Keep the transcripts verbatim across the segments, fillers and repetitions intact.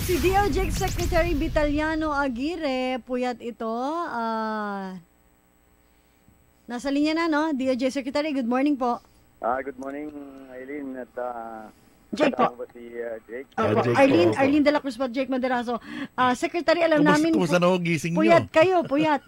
Si D O J Secretary Vitaliano Aguirre, puyat ito. Uh, nasa linya na, no? D O J Secretary, good morning po. Ah, good morning, Eileen. At uh, Jake po. ba si uh, Jake? Uh, Yeah, Jake Arlene, po. Arlene de la Cruz po, Jake Maderaso. Uh, Secretary, alam Kumusta, namin, kumusta na ho gising puyat nyo? kayo, puyat.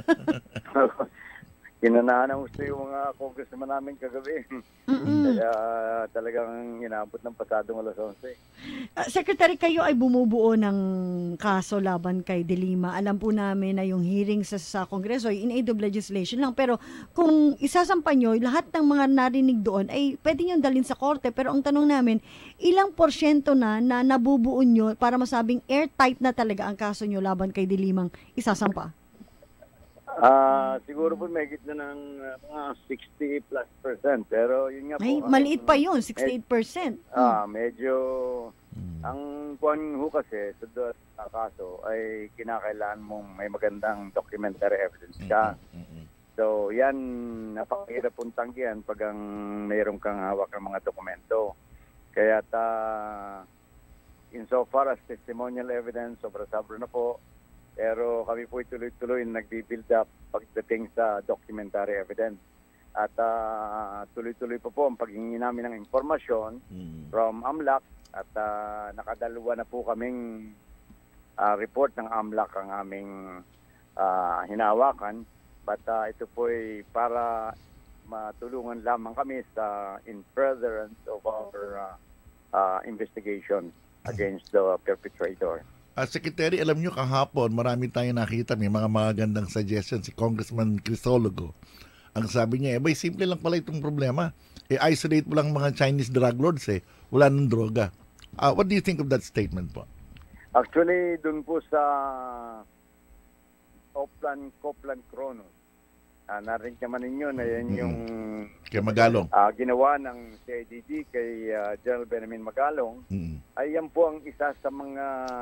Kinanahan ng gusto yung mga congressman namin kagabi. Mm-mm. Kaya talagang inabot ng pasadong alas onse. Uh, Secretary, kayo ay bumubuo ng kaso laban kay De Lima. Alam po namin na yung hearing sa, sa Kongreso ay in aid of legislation lang. Pero kung isasampa nyo, lahat ng mga narinig doon ay pwede nyo dalhin sa korte. Pero ang tanong namin, ilang porsyento na na nabubuo nyo para masabing airtight na talaga ang kaso nyo laban kay De Limang isasampa? Ah, siguro po may gitna ng uh, mga sixty plus percent. Pero yun nga po. Ay, ang- maliit pa yun, sixty-eight percent. Ah, medyo ang kuwan ho kasi sa do- sa kaso ay kinakailangan mong may magandang documentary evidence ka. So, yan, napakahirap pong tanggihan pag ang mayroon kang hawak ng mga dokumento. Kaya ta, insofar as testimonial evidence, sobra-sobra na po. Pero kami po tuloy-tuloy nagbi-build up pagdating sa documentary evidence. At ah, tuloy-tuloy po po ang paghingi namin ng informasyon from AMLAC. At uh, nakadalawa na po kaming uh, report ng AMLAC ang aming uh, hinahawakan. But uh, ito po ay para matulungan lamang kami sa in furtherance of our uh, uh, investigation against the perpetrator. Uh, Secretary, alam nyo kahapon, marami tayong nakita, may mga magagandang suggestions si Congressman Crisologo. Ang sabi niya, eh, bay, simple lang pala itong problema. Eh, isolate mo lang mga Chinese drug lords eh. Wala nang droga. Uh, what do you think of that statement po? Actually, dun po sa Oplan, Coplan Kronos, uh, narinig naman ninyo na yan yung Kaya Magalong. uh, ginawa ng C I D G kay uh, General Benjamin Magalong. Mm-hmm. Ay yan po ang isa sa mga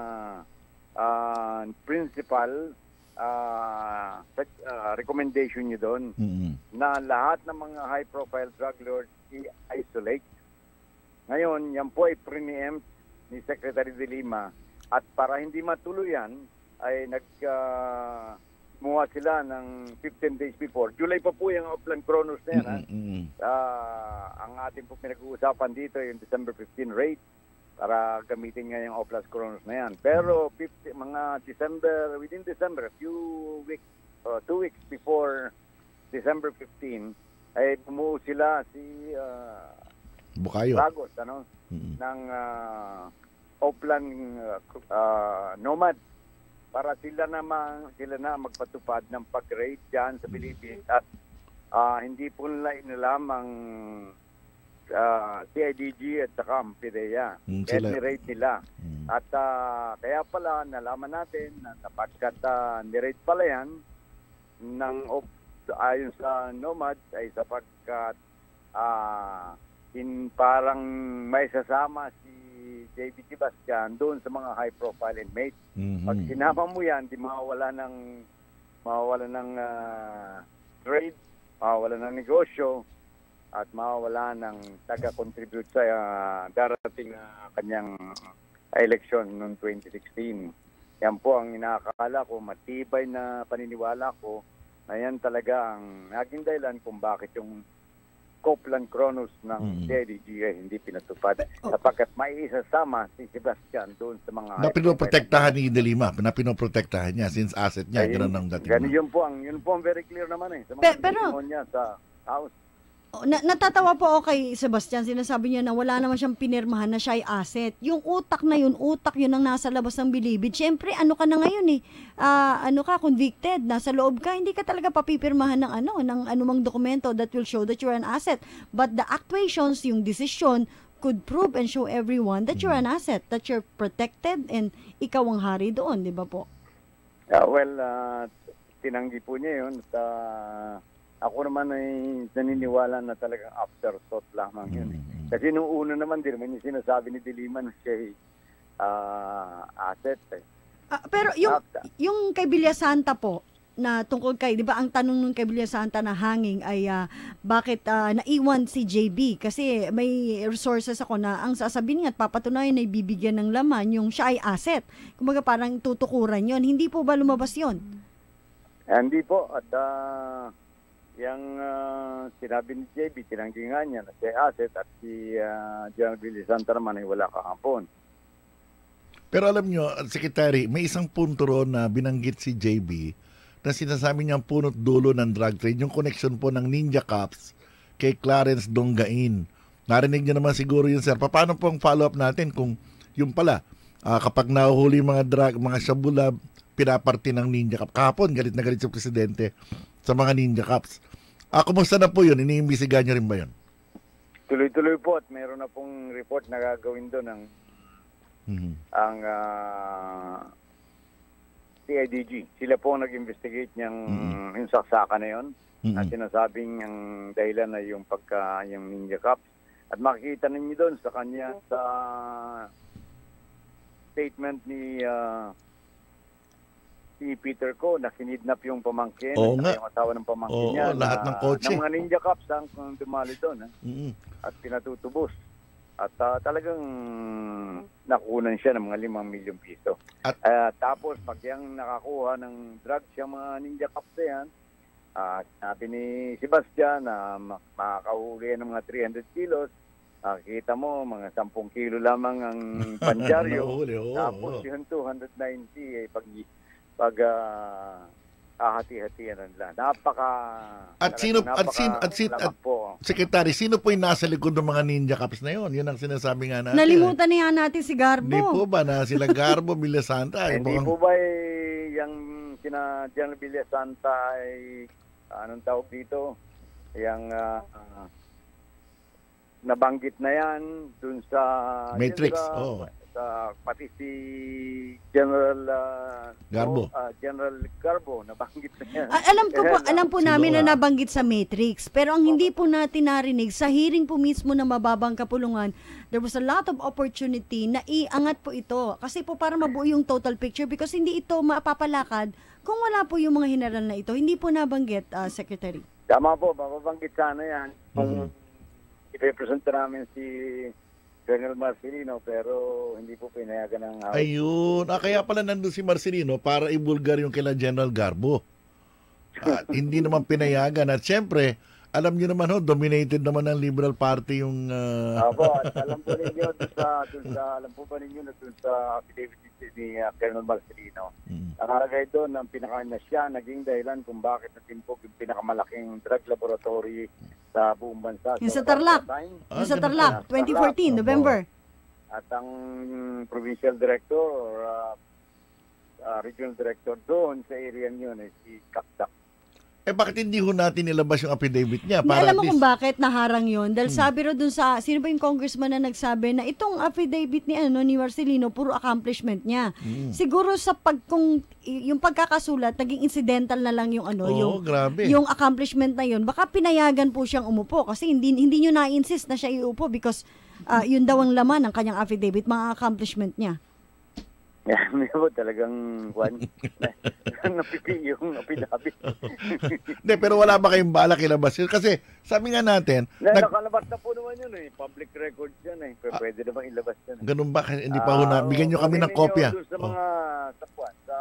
uh, principal uh, uh, recommendation nyo doon Mm-hmm. na lahat ng mga high-profile drug lords i-isolate. Ngayon, yan po ay pre-empt ni Secretary De Lima at para hindi matuloy yan, ay nag uh, muha sila ng fifteen days before. July pa po yung Oplan Kronos na yan. Mm-hmm. Uh, ang ating po pinag-uusapan dito yung December fifteenth rate para gamitin nga yung Oplan Kronos na yan. Pero fifty, mga December, within December, few weeks, uh, two weeks before December fifteenth, ay bumuo sila si uh, Bukayo. Ragos, ano, Mm-hmm. ng uh, Oplan uh, uh, Nomad para sila naman sila na magpatupad ng pag-raid diyan sa Philippines at uh, hindi po nila inilamang uh, C I D G at saka ang PIDEA. Mm, Kaya sila- ni-raid nila. Mm. At uh, kaya pala nalaman natin na sapagkat uh, ni-raid pala yan ng op- ayon sa Nomad ay sapagkat uh, in parang may sasama si J B Sebastian doon sa mga high-profile inmates. Mm-hmm. Pag sinama mo yan, di mawawala ng mawawala ng uh, trade, mawawala ng negosyo, at mawawala ng taga-contribute sa uh, darating na kanyang election noong twenty sixteen. Yan po ang inaakala ko, matibay na paniniwala ko na yan talaga ang naging dahilan kung bakit yung Coplan Kronos ng Mm. C I D G ay hindi pinatupad sapagkat may isasama si Sebastian doon sa mga Na pinoprotektahan ni De Lima, na pinoprotektahan niya since asset niya, Ayun, ganun ang dating. ganun yun po ang yun po ang very clear naman eh sa Pe- mga pero- testimonya sa house. Oh, Na, natatawa po ako kay Sebastian. Sinasabi niya na wala naman siyang pinirmahan na siya ay asset. Yung utak na yun, utak yun ang nasa labas ng bilibid. Siyempre, ano ka na ngayon eh. Ah, ano ka, convicted, nasa loob ka. Hindi ka talaga papipirmahan ng ano, ng anumang dokumento that will show that you're an asset. But the actuations, yung decision, could prove and show everyone that you're an asset, that you're protected, and ikaw ang hari doon, di ba po? Uh, well, uh, tinanggi po niya yun. At, uh, ako naman ay naniniwala na talagang afterthought lamang yun. Eh. Mm-hmm. Kasi nung una naman, di naman yung sinasabi ni De Lima na siya ay uh, asset. Eh. Ah, pero yung, After. yung kay Villa Santa po, na tungkol kay, di ba ang tanong nun kay Villasanta na hanging ay ah, bakit ah, naiwan si J B? Kasi may resources ako na ang sasabihin nga at papatunayan na ibibigyan ng laman yung siya ay asset. Kumbaga parang tutukuran yon. Hindi po ba lumabas yon? Hindi po. At uh, yung uh, sinabi ni J B, tinanggi nga niya na siya asset at si uh, General Villasanta naman ay wala kahapon. Pero alam nyo, Secretary, may isang punto ron na binanggit si J B na sinasabi niyang punot dulo ng drug trade, yung connection po ng Ninja Cops kay Clarence Dongain. Narinig niyo naman siguro yun, sir. Paano po ang follow-up natin kung yung pala, uh, kapag nahuhuli mga drug, mga shabulab, pinaparti ng Ninja Cops. Kahapon, galit na galit si Presidente sa mga Ninja Cops. Ah, kumusta na po yun? Iniimbisigan niyo rin ba yun? Tuloy-tuloy po at meron na pong report na gagawin doon ng mm-hmm. ang uh, C I D G. Sila po nag-investigate niyang mm-hmm. yung saksakan na yun mm-hmm. na sinasabing ang dahilan ay yung pagka yung Ninja Cups. At makikita ninyo doon sa kanya sa statement ni uh, si Peter Ko na kinidnap yung pamangkin Oo at nga. yung asawa ng pamangkin Oo, niya lahat na, ng kotse. ng mga Ninja Cups ang dumali doon ha? Mm-hmm. At pinatutubos. At uh, talagang nakunan siya ng mga limang milyong piso. At uh, tapos pag yung nakakuha ng drugs yung mga Ninja Cups na yan, uh, sabi ni Sebastian na uh, makakahuli ng mga three hundred kilos, uh, kita mo mga ten kilo lamang ang pandyaryo. oh, tapos oh. yung two hundred ninety eh, pag, pag uh, hati-hatian nila. Napaka At sino napaka, at sino at sino at, po. Secretary, sino po yung nasa likod ng mga Ninja Cups na yon? Yun ang sinasabi nga natin. Nalimutan na yan natin si Garbo. Hindi po ba na sila Garbo, Villasanta? Hindi po ba eh, yung sina General Villasanta ay anong tawag dito? Yung uh, uh, nabanggit na yan dun sa Matrix. General, Oh. Sa, pati si General uh, Garbo. uh, General Garbo nabanggit na yan. Ah, alam ko po, alam po namin na nabanggit sa Matrix, pero ang hindi po natin narinig sa hearing po mismo na mababang kapulungan, there was a lot of opportunity na iangat po ito kasi po para mabuo yung total picture because hindi ito mapapalakad kung wala po yung mga general na ito. Hindi po nabanggit, uh, Secretary. Tama po, mababanggit sana yan. Kung Mm-hmm. ipipresent namin si Colonel Marcelino pero hindi po pinayagan ng House. Ayun. Ah, kaya pala nandun si Marcelino para ibulgar yung kila General Garbo. At hindi naman pinayagan. At syempre, alam niyo naman ho, dominated naman ng Liberal Party yung... Uh... Opo, at alam po ninyo, dun sa, dun sa, alam po ba ninyo na dun sa affidavit ni uh, Colonel Marcelino, mm. nakalagay doon ang pinaka na siya naging dahilan kung bakit natimpog yung pinakamalaking drug laboratory sa buong bansa. Yung sa Tarlac. Ah, yung sa Tarlac, twenty fourteen, November. At ang provincial director or uh, uh, regional director doon sa area yun ay si Kakdak. Eh bakit hindi ho natin nilabas yung affidavit niya? Hindi, Para alam mo least... kung bakit naharang yun? Dahil hmm. sabi ro dun sa, sino ba yung congressman na nagsabi na itong affidavit ni ano ni Marcelino, puro accomplishment niya. Hmm. Siguro sa pag, kung, yung pagkakasulat, naging incidental na lang yung ano, oh, yung, grabe. yung accomplishment na yun. Baka pinayagan po siyang umupo kasi hindi, hindi nyo na-insist na siya iupo because uh, yun daw ang laman ng kanyang affidavit, mga accomplishment niya. Yeah, may po talagang one napipi yung affidavit. Hindi, pero wala ba kayong balak ilabas yun? Kasi sabi nga natin... Na, nag- nakalabas na po naman yun eh. Public records yan eh. Pero pwede ah, naman ilabas yan. Eh. Ganun ba? Hindi pa ho na. Bigyan nyo kami ng kopya. Sa mga oh. sakwan, sa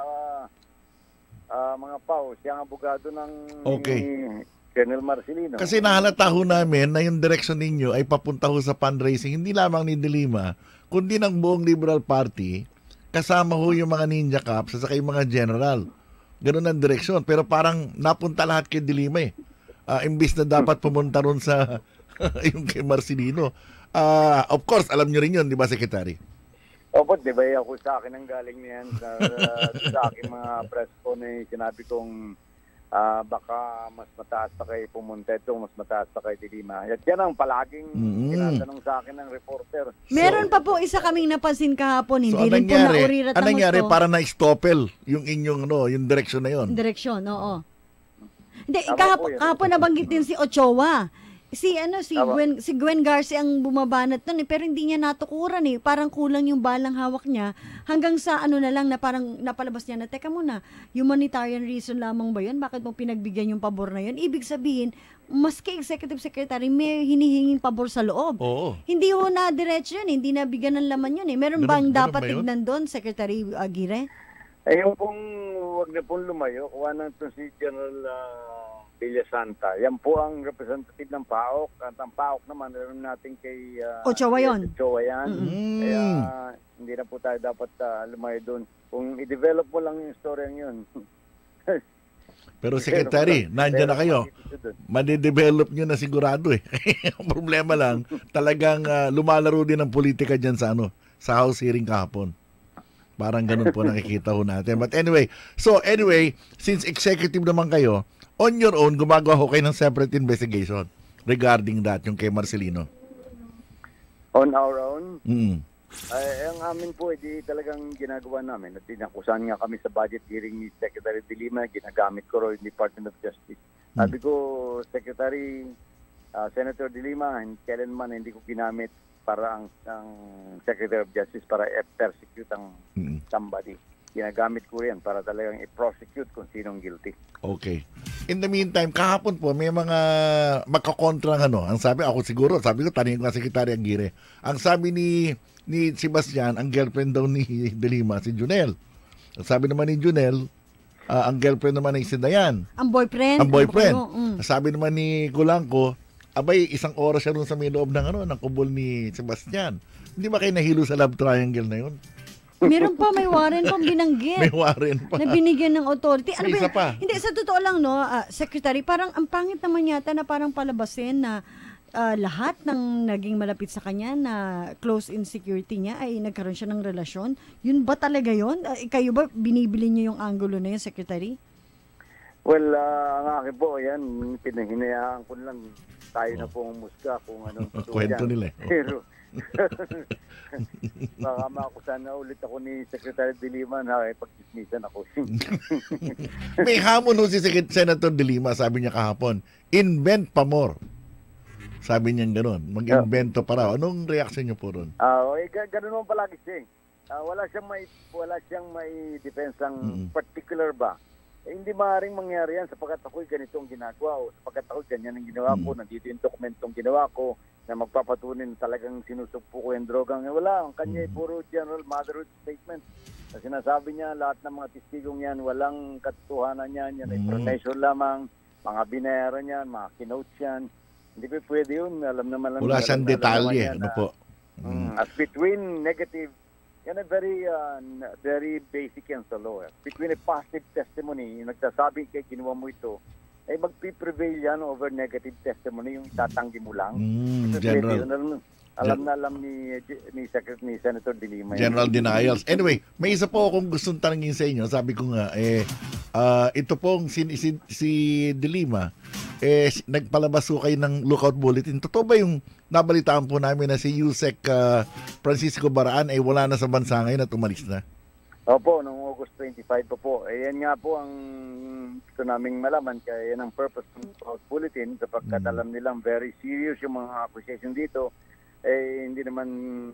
uh, mga P A O, siyang abogado ng okay. Colonel Marcelino. Kasi nahalata ho namin na yung direction ninyo ay papunta ho sa fundraising, hindi lamang ni De Lima, kundi ng buong Liberal Party, kasama ho yung mga Ninja Cups at saka yung mga general. Ganun ang direksyon. Pero parang napunta lahat kay De Lima eh. Uh, imbis na dapat pumunta ron sa yung kay Marcelino. Uh, of course, alam nyo rin yun, di ba, Secretary? Opo, di ba ako sa akin ang galing niyan sa, uh, sa aking mga press ko na sinabi kong uh, baka mas mataas pa kay pumunta ito, mas mataas pa kay De Lima. At yan ang palaging mm-hmm. tinatanong sa akin ng reporter. Meron so, pa po isa kaming napansin kahapon, hindi so, rin po naurirat ang Anong nangyari gusto. Para na-stoppel yung inyong, no, yung direksyon na yon? Direksyon, oo. Hindi, Tama kahapon, po kahapon nabanggit din si Ochoa. Si ano si Tama. Gwen si Gwen Garcia ang bumabanat nun eh, pero hindi niya natukuran eh. Parang kulang yung balang hawak niya hanggang sa ano na lang na parang napalabas niya na teka muna, humanitarian reason lamang ba 'yun? Bakit mo pinagbigyan yung pabor na 'yun? Ibig sabihin, maski executive secretary may hinihinging pabor sa loob. Oo. Hindi ho na diretso 'yun, hindi na bigyan ng laman 'yun eh. Meron Ganun- bang ganun dapat ba yun? tignan doon, Secretary Aguirre? Eh, yung pong wag na pong lumayo, kuha na ito si General uh, Villasanta. Yan po ang representative ng PAOK. At ang PAOK naman, meron natin kay uh, Ochoa yun. Ochoa yan. Mm. Kaya hindi na po tayo dapat uh, lumayo doon. Kung i-develop mo lang yung story yun. Pero Secretary, nandiyan na kayo. Madidevelop nyo na sigurado eh. Ang problema lang, talagang ah, lumalaro din ang politika dyan sa ano, sa House hearing kahapon. Parang ganun po nakikita ho natin. But anyway, so anyway, since executive naman kayo, on your own, gumagawa ho kayo ng separate investigation regarding that, yung kay Marcelino. On our own, Mm. ay, ang amin po, hindi talagang ginagawa namin. At tinakusan nga kami sa budget hearing ni Secretary De Lima, ginagamit ko rin Department of Justice. Sabi ko, Secretary, ah, Senator De Lima, kailanman hindi ko ginamit para ang, ang Secretary of Justice para i-persecute ang Mm. somebody. Ginagamit ko rin para talagang i-prosecute kung sinong guilty. Okay. In the meantime, kahapon po, may mga makakontrang ano. Ang sabi, ako siguro, sabi ko, tanongin ko na Secretary Aguirre. Ang sabi ni ni Sebastian, ang girlfriend daw ni De Lima, si Junel. Ang sabi naman ni Junel, ah, ang girlfriend naman ay si Dayan. Ang boyfriend? Ang boyfriend. Ano, mm. Sabi naman ni Kulangko, abay, isang oras siya rin sa may loob ng, ano, ng kubol ni Sebastian. Hindi ba kayo nahilo sa love triangle na yun? Meron pa, may warrant pang binanggit. May warren pa. Na binigyan ng authority. Ano May ba isa yun? pa. Hindi, sa totoo lang, no, ah, Secretary, parang ang pangit naman yata na parang palabasin na ah, lahat ng naging malapit sa kanya na close in security niya ay nagkaroon siya ng relasyon. Yun ba talaga yun? Ah, kayo ba, binibili niyo yung angulo na yun, Secretary? Well, ah, ang akin po, yan, pinahinayaan ko lang. Tayo na po ang musga kung anong totoo Kwento yan. nila eh. Pero, baka makusan na ulit ako ni Secretary De Lima na eh, pag-dismissan ako. May hamon ho si Sec- Senator De Lima, sabi niya kahapon, invent pa more. Sabi niya gano'n, mag-invento pa raw. Anong reaction niyo po ron? Ah, uh, eh, ga- ganun naman palagi siya. eh. Ah, wala siyang may wala siyang may depensang Mm. particular ba. Eh, hindi maaaring mangyari yan sapagkat ako'y ganito ang ginagawa o sapagkat ako ganyan ang ginawa ko, Mm. nandito yung dokumentong ginawa ko na magpapatunin talagang sinusugpo ko yung drogang. Eh, wala, ang kanya ay Mm. puro general motherhood statement. Na sinasabi niya, lahat ng mga testigong yan, walang katotohanan yan, yan ay Mm. information lamang, mga binayaran yan, mga kinotes yan. Hindi pa pwede yun, alam naman lang. Wala alam siyang na- alam naman detalye. yan Ano na- po? Mm, as between negative, yan ay very uh, n- very basic yan sa law. eh. Between a positive testimony, yung nagsasabi kay ginawa mo ito, ay magpiprevail yan over negative testimony, yung tatanggi mo lang. Mm, Kasi general. yun, alam, alam na alam ni, ni, Secretary, ni Senator De Lima. yan. General denials. Anyway, may isa po akong gustong tanongin sa inyo. Sabi ko nga, eh, ah, ito pong si, si, si De Lima, eh, si- nagpalabas ko kayo ng lookout bulletin. Totoo ba yung nabalitaan po namin na si Yusek ah, Francisco Baraan ay wala na sa bansa ngayon at umalis na? Opo, noong August twenty-five pa po. Eh, yan nga po ang gusto naming malaman. Kaya yan ang purpose ng lookout bulletin sapagkat Mm. alam nilang very serious yung mga accusation dito. Eh, hindi naman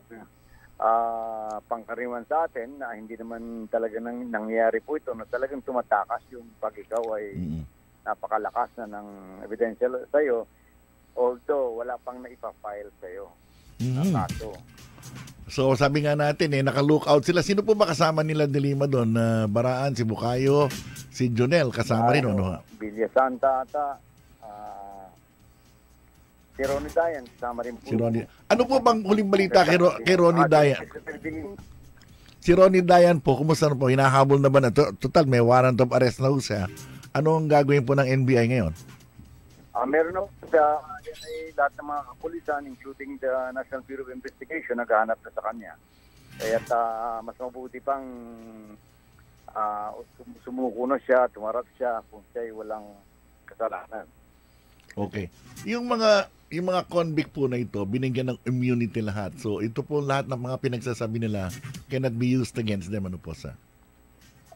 ah pangkariwan sa atin na hindi naman talaga nang, nangyayari po ito na talagang tumatakas yung pag ikaw ay Mm. napakalakas na ng ebidensya sa'yo although wala pang naipafile sa'yo na Mm. kaso. So sabi nga natin eh, naka-lookout sila. Sino po ba kasama nila De Lima doon? Na Baraan, si Bukayo, si Jonel, kasama rin, ano? Villa Santa ata, ah, si Ronnie Dayan, kasama rin po. Si Ronnie. Ano po bang huling balita kay, Ro- kay Ronnie Ah, Dayan? Si Ronnie Dayan po, kumusta na po? Hinahabol na ba na? To- Total, may warrant of arrest na ho siya. Anong gagawin po ng N B I ngayon? Ah, meron na po siya, yan ay lahat ng mga kapulisan, including the National Bureau of Investigation, naghahanap na sa kanya. Kaya mas mabuti pang ah, sum- sumuko na siya, tumarap siya kung siya ay walang kasalanan. Okay. Yung mga yung mga convict po na ito, binigyan ng immunity lahat. So, ito po lahat ng mga pinagsasabi nila cannot be used against them. Ano po sa?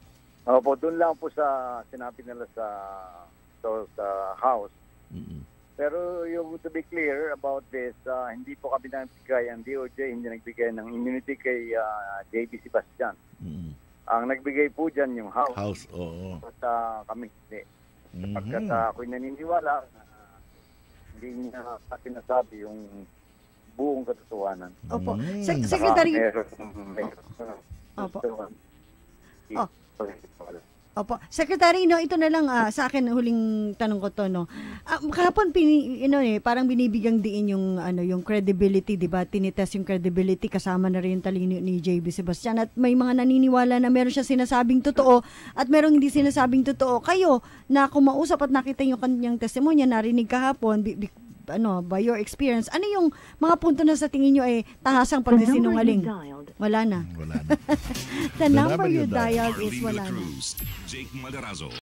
Opo, doon lang po sa sinabi nila sa, sa, sa House Mm-mm. Pero yung to be clear about this, ah, hindi po kami nagbigay, ang D O J hindi nagbigay ng immunity kay ah, J B Sebastian. Mm. Ang nagbigay po dyan yung House. House, oo. At ah, kami hindi. Mhm. Pagkat ah, ako'y naniniwala, ah, hindi niya sinasabi yung buong katotohanan. Opo. Mm. Sec- Saka Secretary, meron- meron- Opo. Oh. Opo. Secretary, no, ito na lang ah, sa akin huling tanong ko to, no. Ah, kahapon pini, you know, eh, parang binibigang diin yung ano, yung credibility, 'di ba? Tinitest yung credibility kasama na rin yung talino ni J B Sebastian at may mga naniniwala na meron siya sinasabing totoo at merong hindi sinasabing totoo. Kayo na kumausap at nakita yung kanyang testimonya, narinig kahapon, bi, bi, ano, by your experience, ano yung mga punto na sa tingin nyo ay tahasang pagsisinungaling? Wala na. Wala na. The The number number you you dialed. dialed is Arlene wala La na. Cruz, Jake Madarazo.